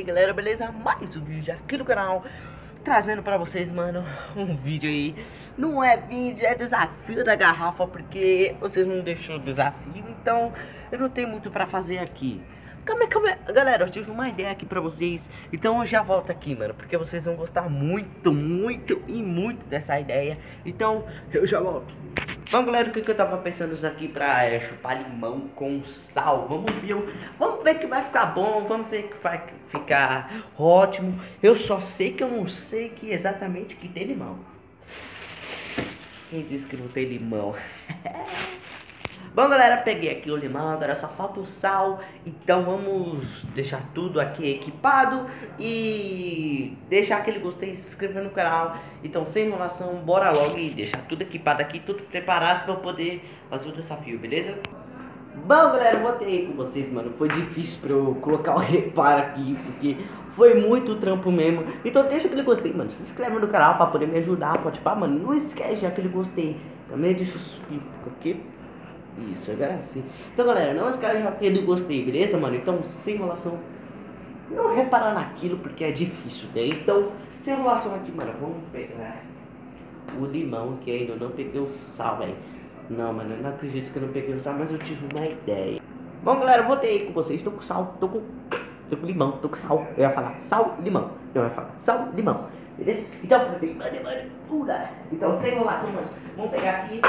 galera, beleza? Mais um vídeo aqui no canal, trazendo pra vocês, mano, um vídeo aí. Não é vídeo, é desafio da garrafa, porque vocês não deixou o desafio, então eu não tenho muito pra fazer aqui. Calma aí. Galera, eu tive uma ideia aqui pra vocês, então eu já volto aqui, mano, porque vocês vão gostar muito dessa ideia. Então eu já volto. Bom, galera, o que eu tava pensando isso aqui pra chupar limão com sal. Vamos ver que vai ficar bom, vamos ver que vai ficar ótimo. Eu só sei que eu não sei que exatamente que tem limão. Quem disse que não tem limão? Bom, galera, peguei aqui o limão, agora só falta o sal. Então vamos deixar tudo aqui equipado e deixar aquele gostei, se inscrever no canal. Então, sem enrolação, bora logo e deixar tudo equipado aqui, tudo preparado para eu poder fazer o desafio, beleza? Bom, galera, eu voltei com vocês, mano. Foi difícil pra eu colocar o reparo aqui, porque foi muito trampo mesmo. Então deixa aquele gostei, mano. Se inscreve no canal pra poder me ajudar, pode pá, mano. Não esquece de aquele gostei. Também deixa o subir aqui. Isso, agora sim. Então, galera, não esquece de aquele gostei, beleza, mano? Então, sem enrolação, não reparar naquilo, porque é difícil, né? Então, sem enrolação aqui, mano, vamos pegar o limão, que ainda não peguei o sal, velho. Não, mano, eu não acredito que eu não peguei o sal, mas eu tive uma ideia. Bom, galera, eu voltei com vocês. Tô com sal, tô com limão, tô com sal. Eu ia falar sal, limão. Eu ia falar sal, limão. Beleza? Então, então sem enrolação, mano, vamos pegar aqui.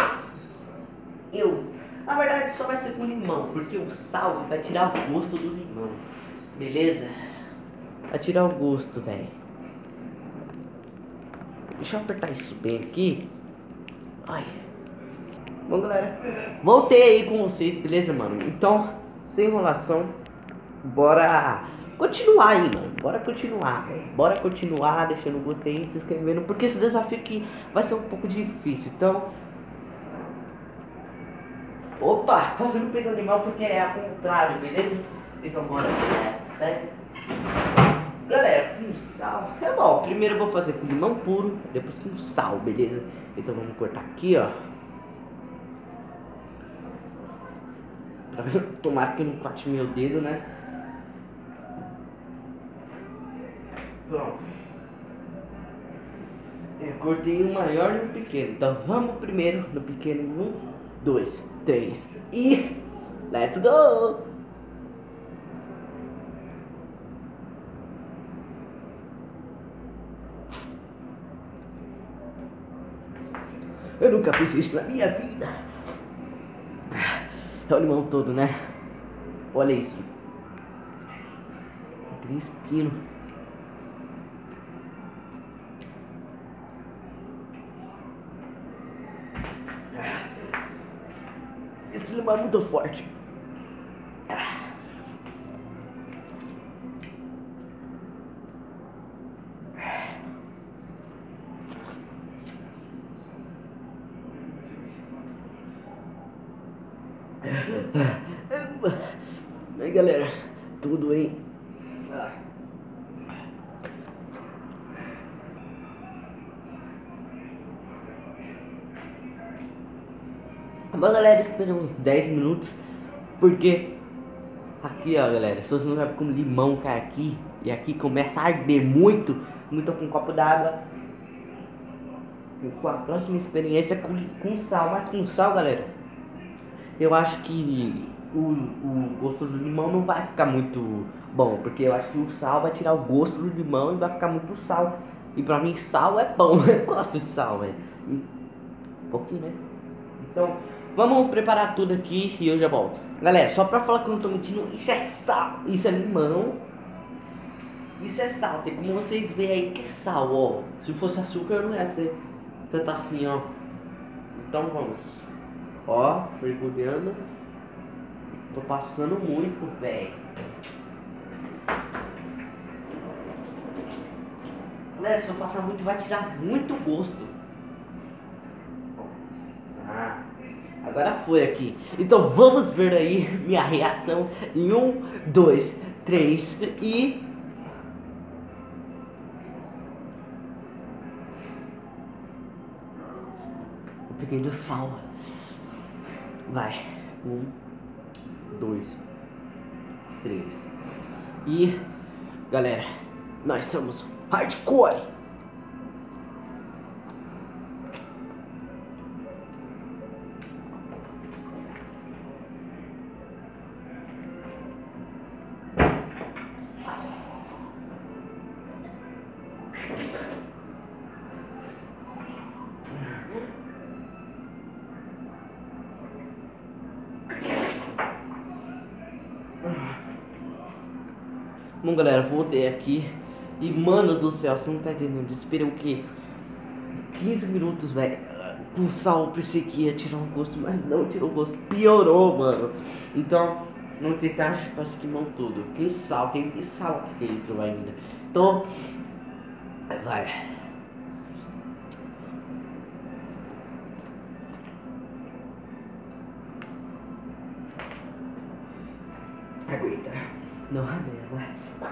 Na verdade, só vai ser com limão, porque o sal vai tirar o gosto do limão. Beleza? Vai tirar o gosto, velho. Deixa eu apertar isso bem aqui. Ai. Bom, galera, voltei aí com vocês, beleza, mano? Então, sem enrolação, bora continuar aí, mano. Bora continuar deixando o gostei, se inscrevendo, porque esse desafio aqui vai ser um pouco difícil. Então, opa, quase não peguei o limão porque é ao contrário, beleza? Então, bora. Galera, com sal é bom. Primeiro eu vou fazer com limão puro, depois com sal, beleza? Então vamos cortar aqui, ó. Tomara que não corte meu dedo, né? Pronto. Eu cortei o maior e o pequeno. Então vamos primeiro no pequeno. 1, 2, 3 e let's go! Eu nunca fiz isso na minha vida. É o limão todo, né? Olha isso. Tem espino. Esse limão é muito forte. Aí, galera, tudo hein? Bom, galera, esperei uns 10 minutos, porque aqui, ó, galera, se você não sabe como limão cai aqui, e aqui começa a arder muito, então com um copo d'água, e com a próxima experiência com sal, mas com sal, galera, eu acho que o gosto do limão não vai ficar muito bom, porque eu acho que o sal vai tirar o gosto do limão e vai ficar muito sal, e pra mim sal é bom, eu gosto de sal, velho, um pouquinho, né? Então, vamos preparar tudo aqui e eu já volto. Galera, só pra falar que eu não tô mentindo, isso é sal, isso é limão, isso é sal, tem como vocês verem aí que é sal, ó. Se fosse açúcar não ia ser tanto assim, ó. Então vamos, ó, mergulhando. Tô passando muito, velho. Galera, se eu passar muito vai tirar muito gosto. Agora foi aqui. Então vamos ver aí minha reação em 1, 2, 3 e... eu peguei do sal. Vai. 1, 2, 3 e... Galera, nós somos hardcore. Bom, galera, voltei aqui e, mano do céu, você não tá entendendo, esperei o quê? 15 minutos, velho. Com sal, eu pensei que ia tirar um gosto, mas não tirou o gosto, piorou, mano. Então, não tem taxa, parece que não tudo. Com sal, tem sal aqui dentro ainda. Então, vai. Aguenta. Não, vai.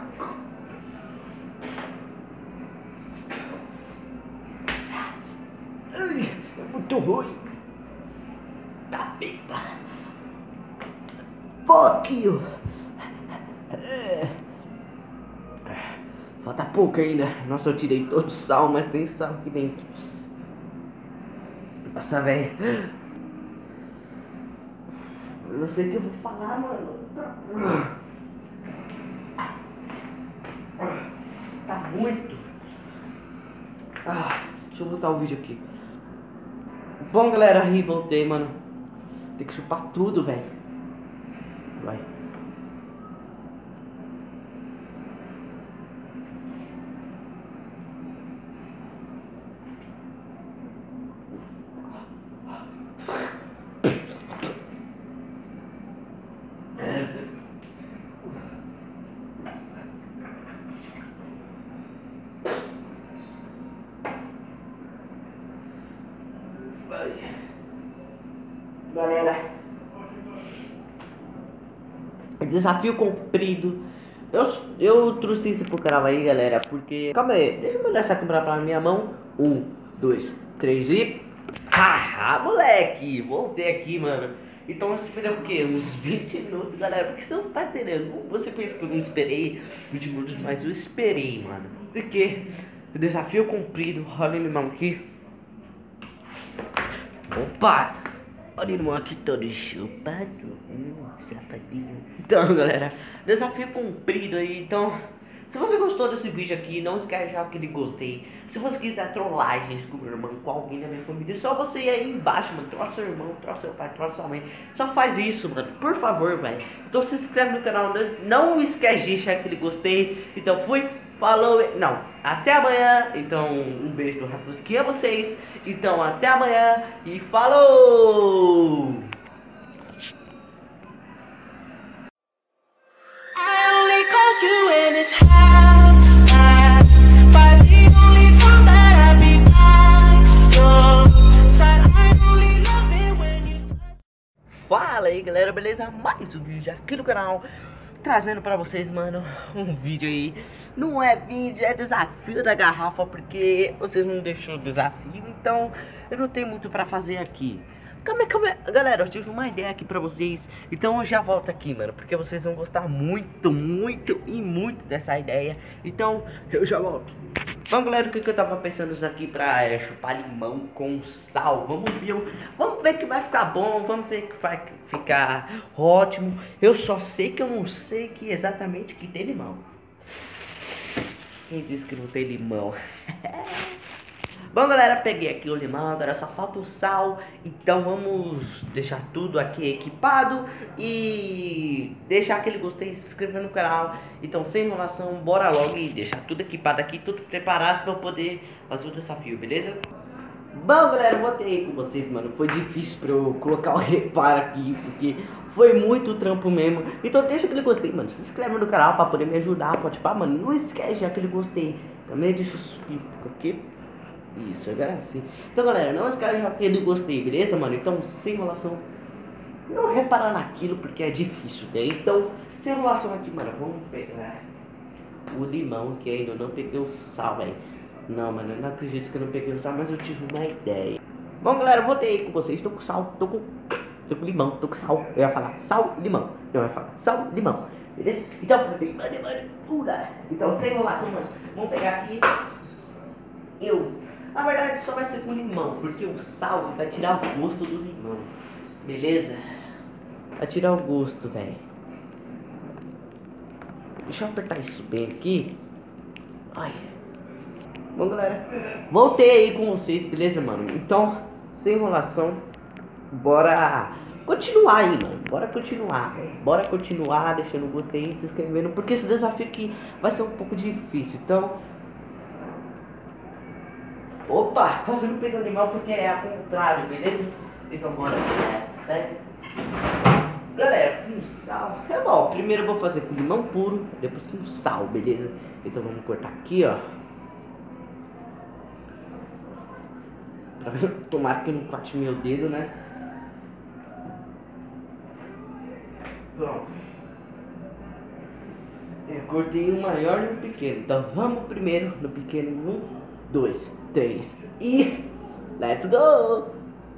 Ai, é muito ruim. Tá beta. Pouquinho. Falta pouco ainda. Nossa, eu tirei todo o sal, mas tem sal aqui dentro. Nossa, velho. Eu não sei o que eu vou falar, mano. Tá muito. Deixa eu voltar o vídeo aqui. Bom, galera, aí voltei, mano. Tem que chupar tudo, velho. Vai. Galera, desafio cumprido. Eu trouxe isso pro canal aí, galera, porque... Calma aí, deixa eu mandar essa câmera pra minha mão. 1, 2, 3 e... Haha, moleque, voltei aqui, mano. Então eu esperei o quê? Uns 20 minutos, galera, porque você não tá entendendo. Você pensa que eu não esperei 20 minutos, mas eu esperei, mano. Porque o desafio cumprido. Olha o limão aqui. Opa! Olha o limão aqui todo chupado. Safadinho. Então, galera, desafio cumprido aí. Então, se você gostou desse vídeo aqui, não esquece de deixar aquele gostei. Se você quiser trollagens com meu irmão, com alguém da minha família, é só você ir aí embaixo, mano. Troca seu irmão, troca seu pai, troca sua mãe. Só faz isso, mano. Por favor, velho. Então se inscreve no canal. Não esquece de deixar aquele gostei. Então fui. Falou, não, até amanhã. Então, um beijo do Rafuski a vocês. Então, até amanhã e falou! Fala aí, galera, beleza? Mais um vídeo aqui no canal, trazendo pra vocês, mano, um vídeo aí. Não é vídeo, é desafio da garrafa, porque vocês não deixaram o desafio, então eu não tenho muito pra fazer aqui. Calma aí, galera, eu tive uma ideia aqui pra vocês, então eu já volto aqui, mano, porque vocês vão gostar muito, muito e muito dessa ideia. Então eu já volto. Bom, galera, o que eu tava pensando isso aqui pra chupar limão com sal. Vamos ver que vai ficar bom, vamos ver que vai ficar ótimo. Eu só sei que eu não sei que exatamente que tem limão. Quem disse que não tem limão? Bom, galera, peguei aqui o limão, agora só falta o sal. Então vamos deixar tudo aqui equipado e deixar aquele gostei, se inscrever no canal. Então, sem enrolação, bora logo e deixar tudo equipado aqui, tudo preparado para eu poder fazer o desafio, beleza? Bom, galera, eu voltei com vocês, mano. Foi difícil pra eu colocar o reparo aqui, porque foi muito trampo mesmo. Então deixa aquele gostei, mano. Se inscreve no canal pra poder me ajudar, pode pá, mano. Não esquece de aquele gostei. Também deixa o subir aqui. Isso, agora assim. Então, galera, não esquece de aquele gostei, beleza, mano? Então, sem enrolação, não reparar naquilo, porque é difícil, né? Então, sem enrolação aqui, mano, vamos pegar o limão, que ainda não peguei o sal, velho. Não, mano, eu não acredito que eu não peguei o sal, mas eu tive uma ideia. Bom, galera, eu voltei com vocês. Tô com sal, tô com limão, tô com sal. Eu ia falar sal, limão. Eu ia falar sal, limão. beleza? Então, pula. Então, sem enrolação, mano, vamos pegar aqui. Na verdade, só vai ser com limão, porque o sal vai tirar o gosto do limão, beleza? Vai tirar o gosto, velho. Deixa eu apertar isso bem aqui. Ai. Bom, galera, voltei aí com vocês, beleza, mano? Então, sem enrolação, bora continuar aí, mano. Bora continuar, velho. Bora continuar deixando o gostei, se inscrevendo, porque esse desafio aqui vai ser um pouco difícil. Então, opa, quase não peguei o limão porque é ao contrário, beleza? Então, bora, galera, com sal. É bom, primeiro eu vou fazer com limão puro, depois com sal, beleza? Então vamos cortar aqui, ó. Tomara que não corte meu dedo, né? Pronto. Eu cortei o maior e o pequeno. Então vamos primeiro no pequeno. 1, 2, 3 e let's go!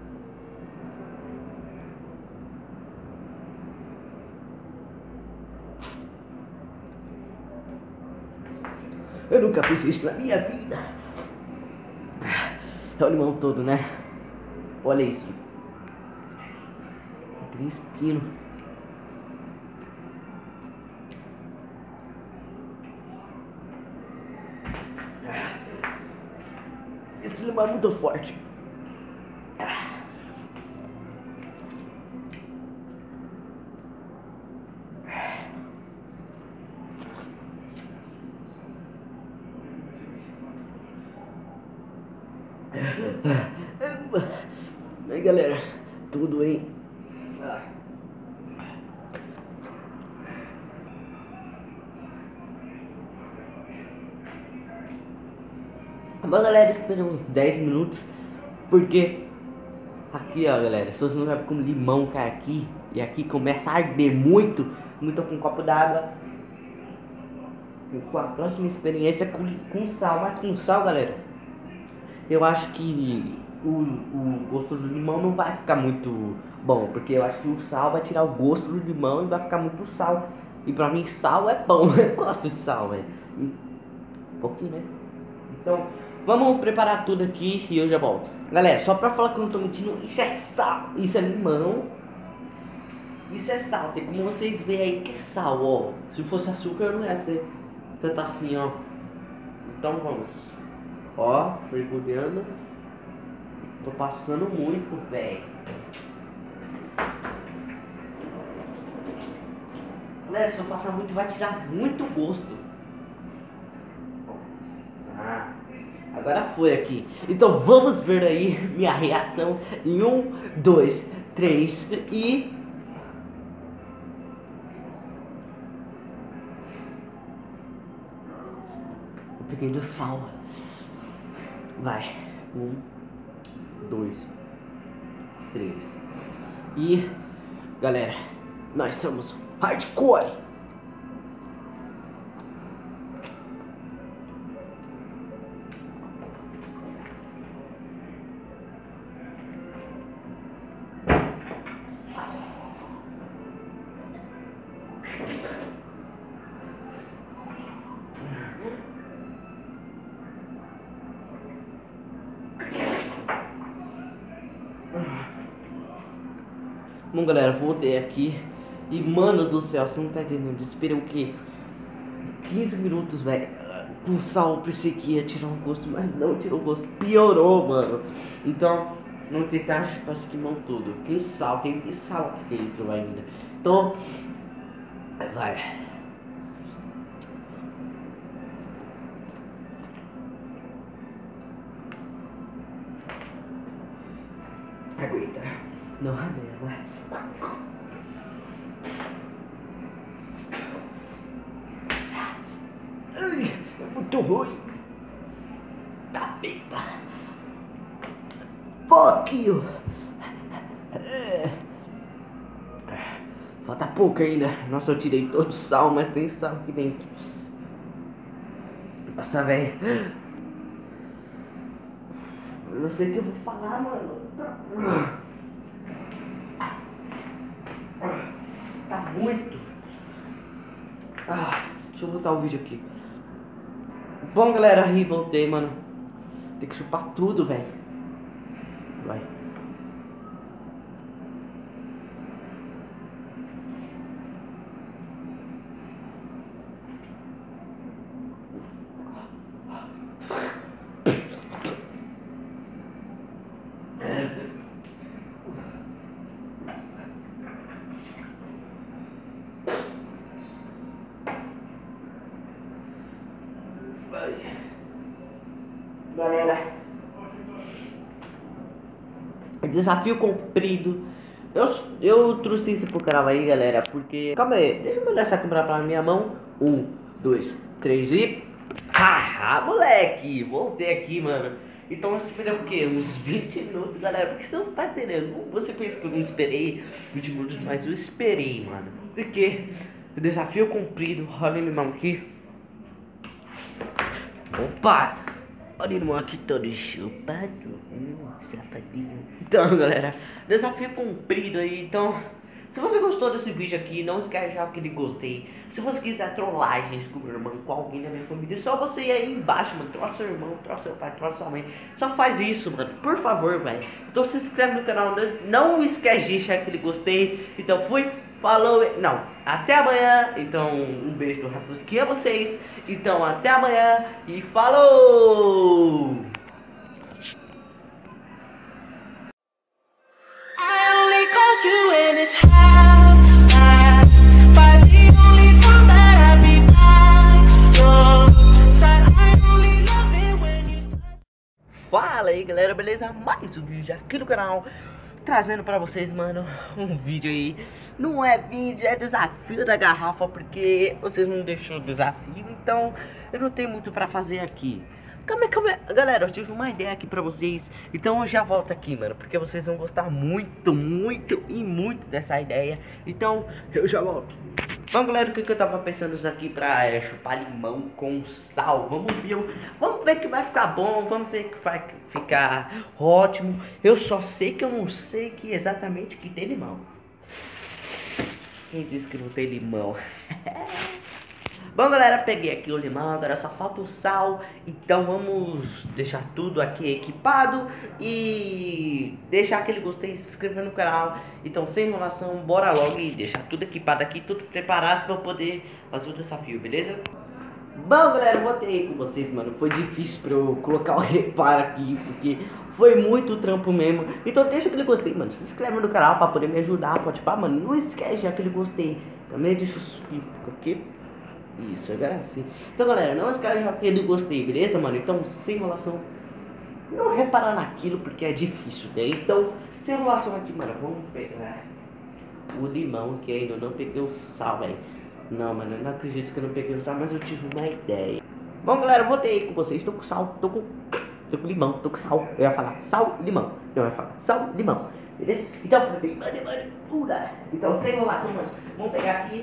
Eu nunca fiz isso na minha vida. É o limão todo, né? Olha isso. Tem espino. Esse limão é muito forte. Aí, galera, tudo hein? Bom, galera, esperei uns 10 minutos, porque aqui, ó, galera, se você não sabe como limão cai aqui, e aqui começa a arder muito, então com um copo d'água, e com a próxima experiência com sal, mas com sal, galera, eu acho que o gosto do limão não vai ficar muito bom, porque eu acho que o sal vai tirar o gosto do limão e vai ficar muito sal, e pra mim sal é bom, eu gosto de sal, velho, um pouquinho, né? Então, vamos preparar tudo aqui e eu já volto. Galera, só pra falar que eu não tô mentindo, isso é sal, isso é limão, isso é sal, tem como vocês verem aí que é sal, ó. Se fosse açúcar não ia ser tanto assim, ó. Então vamos, ó, mergulhando. Tô passando muito, velho. Galera, se eu passar muito vai tirar muito gosto. Agora foi aqui. Então vamos ver aí minha reação em 1, 2, 3 e... Eu peguei do sal. Vai. 1, 2, 3. E... Galera, nós somos hardcore. Bom, galera, voltei aqui e, mano do céu, você não tá entendendo, esperei o que? 15 minutos, velho, com sal. Eu pensei que ia tirar um gosto, mas não tirou o gosto, piorou, mano. Então, não tentar chupar esse limão todo, com sal, tem sal aqui dentro ainda. Então, vai. Aguenta. Não, vai. Ai, é muito ruim. Tá beta. Pouquinho. Falta pouco ainda. Nossa, eu tirei todo o sal, mas tem sal aqui dentro. Nossa, velho. Eu não sei o que eu vou falar, mano. Tá muito. Deixa eu voltar o vídeo aqui. Bom, galera, aí voltei, mano. Tem que chupar tudo, velho. Vai. Galera, desafio cumprido. Eu trouxe isso pro canal aí, galera, porque... Calma aí, deixa eu mandar essa câmera pra minha mão. 1, 2, 3 e... Haha, moleque, voltei aqui, mano. Então eu esperei o quê? Uns 20 minutos, galera, porque você não tá entendendo. Você pensa que eu não esperei 20 minutos, mas eu esperei, mano. Porque o desafio cumprido. Olha o limão aqui. Opa! Olha o limão aqui todo chupado. Safadinho. Então, galera, desafio cumprido aí. Então, se você gostou desse vídeo aqui, não esquece de deixar aquele gostei. Se você quiser trollagens com meu irmão, com alguém da minha família, é só você ir aí embaixo, mano. Troca seu irmão, troca seu pai, troca sua mãe. Só faz isso, mano. Por favor, velho. Então se inscreve no canal. Não esquece de deixar aquele gostei. Então fui. Falou, não, até amanhã. Então, um beijo do Rafuski a vocês. Então, até amanhã e falou! Fala aí, galera, beleza? Mais um vídeo aqui no canal, trazendo pra vocês, mano, um vídeo aí. Não é vídeo, é desafio da garrafa, porque vocês não deixou o desafio, então eu não tenho muito pra fazer aqui. Calma aí, galera, eu tive uma ideia aqui pra vocês, então eu já volto aqui, mano, porque vocês vão gostar muito, muito e muito dessa ideia. Então eu já volto. Bom, galera, o que eu tava pensando isso aqui pra chupar limão com sal. Vamos ver que vai ficar bom, vamos ver que vai ficar ótimo. Eu só sei que eu não sei que exatamente que tem limão. Quem disse que não tem limão? Bom, galera, peguei aqui o limão, agora só falta o sal. Então vamos deixar tudo aqui equipado e deixar aquele gostei, se inscrever no canal. Então, sem enrolação, bora logo e deixar tudo equipado aqui, tudo preparado para eu poder fazer o desafio, beleza? Bom, galera, eu voltei com vocês, mano. Foi difícil pra eu colocar o reparo aqui, porque foi muito trampo mesmo. Então deixa aquele gostei, mano. Se inscreve no canal pra poder me ajudar, pode pá, mano. Não esquece de aquele gostei. Também deixa o subir aqui. Isso, agora assim. Então, galera, não esquece de aquele gostei, beleza, mano? Então, sem enrolação, não reparar naquilo, porque é difícil, né? Então, sem enrolação aqui, mano, vamos pegar o limão, que ainda não peguei o sal, velho. Não, mano, eu não acredito que eu não peguei o sal, mas eu tive uma ideia. Bom, galera, eu voltei com vocês. Tô com sal, tô com limão, tô com sal. Eu ia falar sal, limão. Eu ia falar sal, limão. Beleza? Então, então sem enrolação, mano, vamos pegar aqui.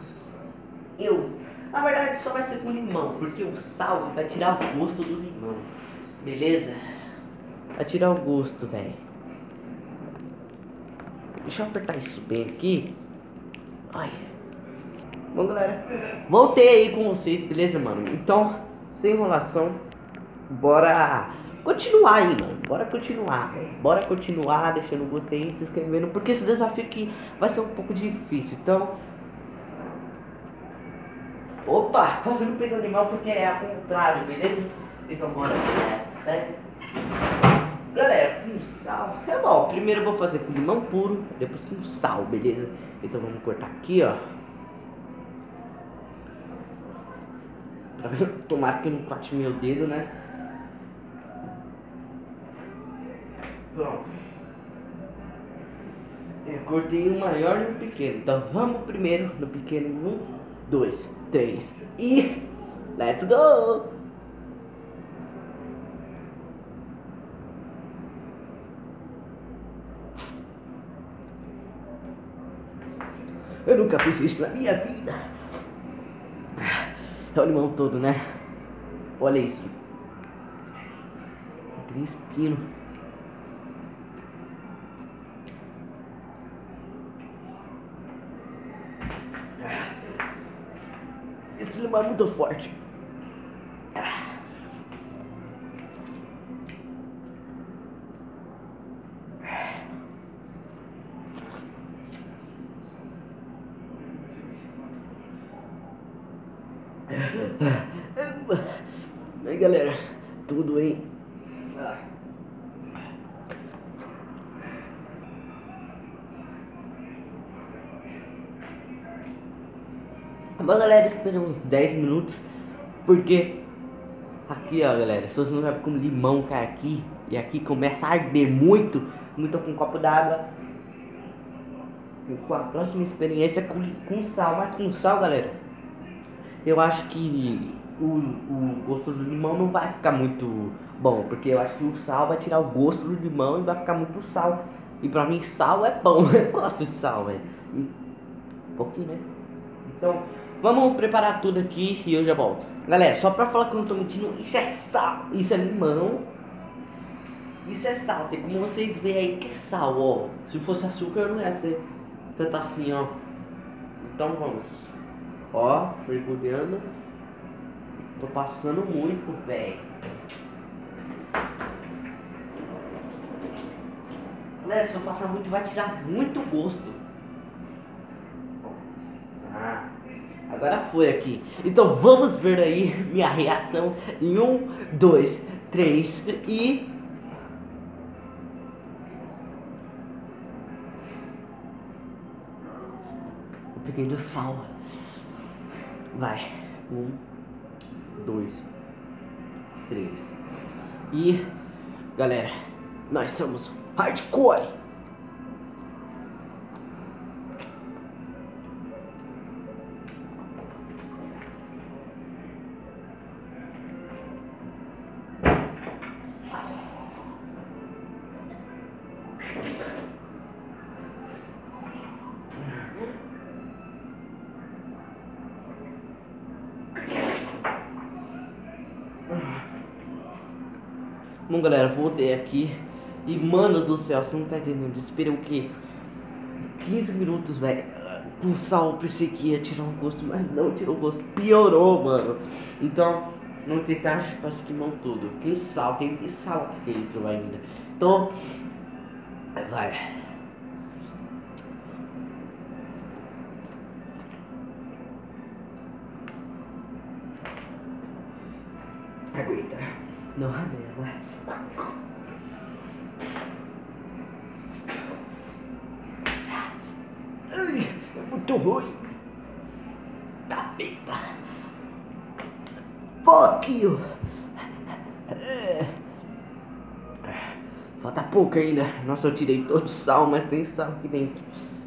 Na verdade, só vai ser com limão, porque o sal vai tirar o gosto do limão. Beleza? Vai tirar o gosto, velho. Deixa eu apertar isso bem aqui. Ai. Bom, galera, voltei aí com vocês, beleza, mano? Então, sem enrolação, bora continuar aí, mano. Bora continuar, velho. Bora continuar deixando o gostei, se inscrevendo, porque esse desafio aqui vai ser um pouco difícil. Então, opa, quase não peguei o limão porque é ao contrário, beleza? Então, bora. Galera, com sal. É bom, primeiro eu vou fazer com limão puro, depois com sal, beleza? Então vamos cortar aqui, ó. Tomara que não corte meu dedo, né? Pronto. Eu cortei um maior e um pequeno. Então vamos primeiro no pequeno. 1, 2, 3 e let's go! Eu nunca fiz isso na minha vida. É o limão todo, né? Olha isso. Tem espino. Esse limão limão é muito forte. Aí galera, tudo hein? Mas galera, espera uns 10 minutos. Porque aqui ó galera, se você não vai com limão cai aqui e aqui começa a arder muito, muito com um copo d'água. E com a próxima experiência com sal, mas com sal galera, eu acho que o gosto do limão não vai ficar muito bom, porque eu acho que o sal vai tirar o gosto do limão e vai ficar muito sal. E pra mim sal é bom, eu gosto de sal, velho. Um pouquinho, né? Então, vamos preparar tudo aqui e eu já volto. Galera, só pra falar que eu não tô mentindo, isso é sal, isso é limão, isso é sal. Tem como vocês verem aí que é sal, ó. Se fosse açúcar não ia ser tanto assim, ó. Então vamos. Ó, mergulhando. Tô passando muito, velho. Galera, se eu passar muito vai tirar muito gosto. Ah, agora foi aqui. Então vamos ver aí minha reação em 1, 2, 3 e... Eu peguei do sal. Vai. 1, 2, 3. E galera, nós somos hardcore. Bom galera, voltei aqui e mano do céu, você não tá entendendo, esperei o que? 15 minutos, velho, com sal. Eu pensei que ia tirar um gosto, mas não tirou o gosto, piorou, mano. Então, não tem taxa, parece que queimou tudo. Com sal, tem sal aqui dentro ainda. Então, vai. Aguenta. Não, vai. Ai, é muito ruim. Tá beta. Pouquinho. Falta pouco ainda. Nossa, eu tirei todo o sal, mas tem sal aqui dentro.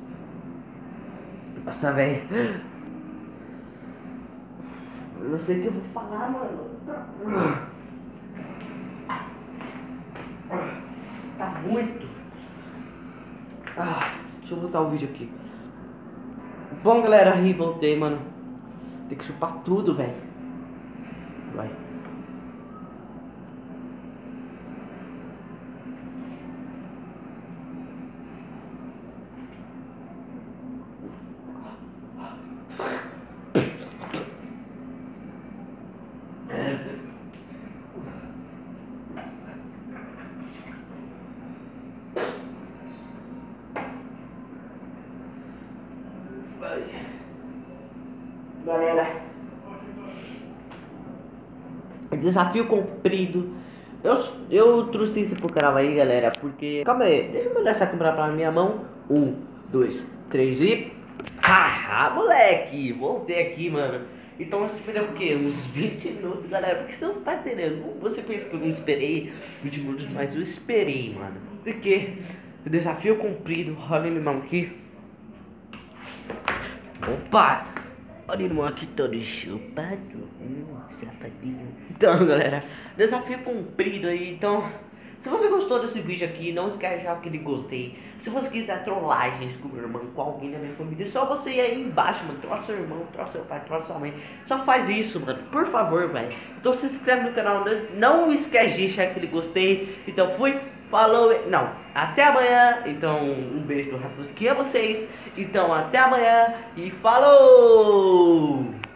Nossa, velho. Eu não sei o que eu vou falar, mano. Tá muito. Deixa eu voltar o vídeo aqui. Bom, galera, aí voltei, mano. Tem que chupar tudo, velho. Vai. Galera, desafio cumprido. Eu trouxe isso pro canal aí, galera, porque... Calma aí, deixa eu mandar essa câmera pra minha mão. 1, 2, 3 e... Haha, moleque, voltei aqui, mano. Então eu esperei o quê? Uns 20 minutos, galera, porque você não tá entendendo. Você pensa que eu não esperei 20 minutos, mas eu esperei, mano. Porque o desafio cumprido. Olha o limão aqui. Opa! Olha o limão aqui todo chupado. Safadinho. Então, galera, desafio cumprido aí. Então, se você gostou desse vídeo aqui, não esquece de deixar aquele gostei. Se você quiser trollagens com meu irmão, com alguém da minha família, é só você ir aí embaixo, mano. Troca seu irmão, troca seu pai, troca sua mãe. Só faz isso, mano. Por favor, velho. Então se inscreve no canal. Não esquece de deixar aquele gostei. Então fui. Falou, não, até amanhã. Então, um beijo do Ratus que é vocês. Então, até amanhã e falou!